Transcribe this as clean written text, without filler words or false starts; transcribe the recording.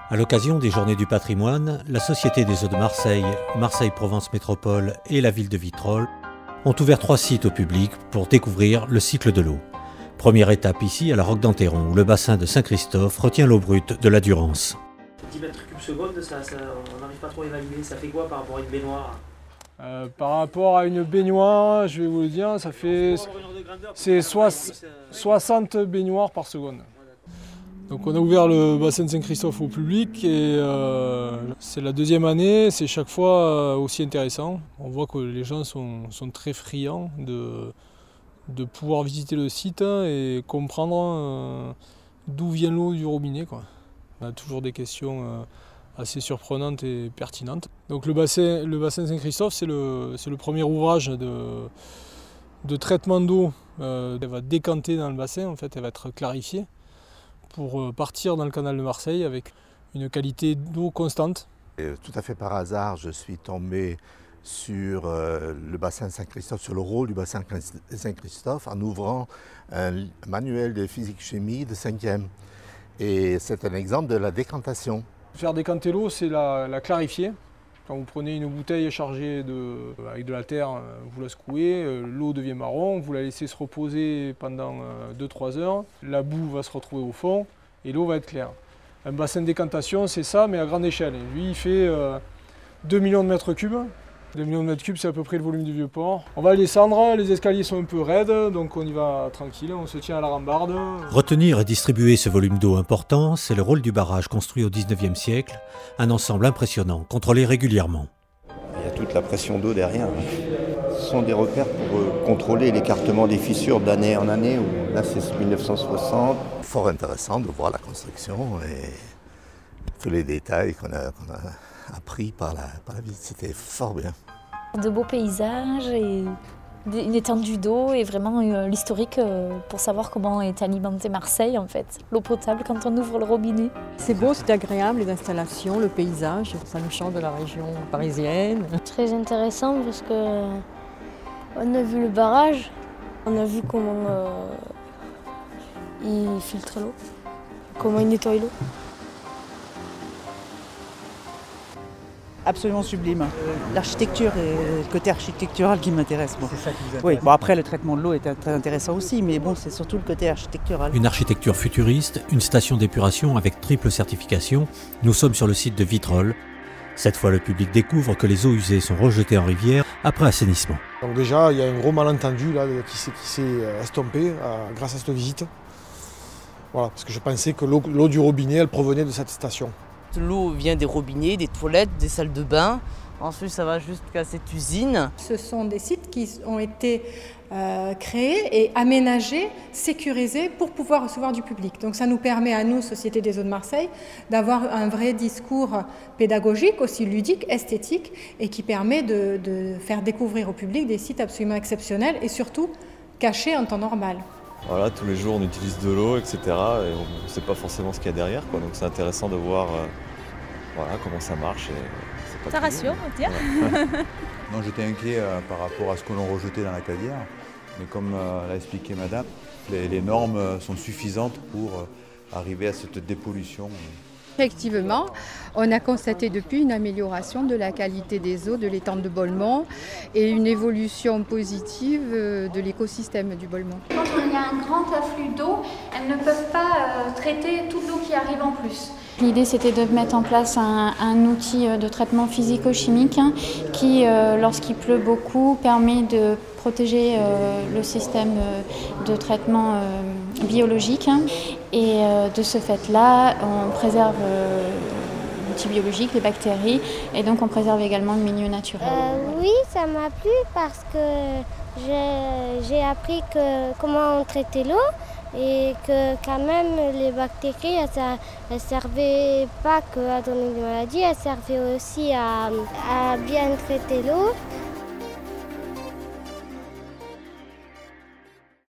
À l'occasion des Journées du patrimoine, la Société des eaux de Marseille, Marseille-Provence Métropole et la ville de Vitrolles ont ouvert 3 sites au public pour découvrir le cycle de l'eau. Première étape ici à la Roque d'Enterron, où le bassin de Saint-Christophe retient l'eau brute de la Durance. 10 mètres cubes secondes, on n'arrive pas trop à évaluer. Ça fait quoi par rapport à une baignoire? Par rapport à une baignoire, je vais vous le dire, ça fait c'est 60 baignoires par seconde. Donc on a ouvert le bassin de Saint-Christophe au public et c'est la 2e année, c'est chaque fois aussi intéressant. On voit que les gens sont très friands de pouvoir visiter le site et comprendre d'où vient l'eau du robinet, quoi. On a toujours des questions assez surprenantes et pertinentes. Donc le bassin de Saint-Christophe, c'est le premier ouvrage de traitement d'eau. Elle va décanter dans le bassin, en fait, elle va être clarifiée pour partir dans le canal de Marseille avec une qualité d'eau constante. Et tout à fait par hasard, je suis tombé sur le bassin Saint-Christophe, sur le rôle du bassin Saint-Christophe en ouvrant un manuel de physique-chimie de 5e. Et c'est un exemple de la décantation. Faire décanter l'eau, c'est la clarifier. Quand vous prenez une bouteille chargée avec de la terre, vous la secouez, l'eau devient marron, vous la laissez se reposer pendant 2-3 heures, la boue va se retrouver au fond et l'eau va être claire. Un bassin de décantation, c'est ça, mais à grande échelle. Lui, il fait 2 millions de mètres cubes. 2 millions de mètres cubes, c'est à peu près le volume du Vieux-Port. On va descendre, les escaliers sont un peu raides, donc on y va tranquille, on se tient à la rambarde. Retenir et distribuer ce volume d'eau important, c'est le rôle du barrage construit au 19e siècle, un ensemble impressionnant, contrôlé régulièrement. Il y a toute la pression d'eau derrière. Ce sont des repères pour contrôler l'écartement des fissures d'année en année. Là, c'est 1960. Fort intéressant de voir la construction et tous les détails qu'on a appris par la visite. C'était fort bien. De beaux paysages et une étendue d'eau et vraiment l'historique pour savoir comment est alimentée Marseille en fait. L'eau potable quand on ouvre le robinet. C'est beau, c'est agréable, les installations, le paysage, ça nous change de la région parisienne. Très intéressant parce que on a vu le barrage, on a vu comment il filtre l'eau, comment il nettoie l'eau. Absolument sublime. L'architecture et le côté architectural qui m'intéresse. Bon. C'est ça qui vous intéresse. Oui, bon, après le traitement de l'eau est très intéressant aussi, mais bon, c'est surtout le côté architectural. Une architecture futuriste, une station d'épuration avec triple certification. Nous sommes sur le site de Vitrolles. Cette fois, le public découvre que les eaux usées sont rejetées en rivière après assainissement. Donc déjà, il y a un gros malentendu là, qui s'est estompé grâce à cette visite. Voilà, parce que je pensais que l'eau du robinet, elle provenait de cette station. L'eau vient des robinets, des toilettes, des salles de bain. Ensuite, ça va jusqu'à cette usine. Ce sont des sites qui ont été créés et aménagés, sécurisés pour pouvoir recevoir du public. Donc ça nous permet à nous, Société des eaux de Marseille, d'avoir un vrai discours pédagogique, aussi ludique, esthétique, et qui permet de faire découvrir au public des sites absolument exceptionnels et surtout cachés en temps normal. Voilà, tous les jours on utilise de l'eau, etc. Et on ne sait pas forcément ce qu'il y a derrière, quoi. Donc c'est intéressant de voir voilà, comment ça marche. Et ça rassure, on va dire. Voilà. Non, j'étais inquiet par rapport à ce que l'on rejetait dans la cadière. Mais comme l'a expliqué madame, les normes sont suffisantes pour arriver à cette dépollution. Effectivement, on a constaté depuis une amélioration de la qualité des eaux de l'étang de Bolmont et une évolution positive de l'écosystème du Bolmont. Quand il y a un grand afflux d'eau, elles ne peuvent pas traiter toute l'eau qui arrive en plus. L'idée c'était de mettre en place un outil de traitement physico-chimique qui, lorsqu'il pleut beaucoup, permet de protéger le système de traitement biologique. Et de ce fait-là, on préserve l'outil biologique, les bactéries, et donc on préserve également le milieu naturel. Oui, ça m'a plu parce que j'ai appris comment on traitait l'eau et que quand même les bactéries, elles servaient pas qu'à donner des maladies, elles servaient aussi à bien traiter l'eau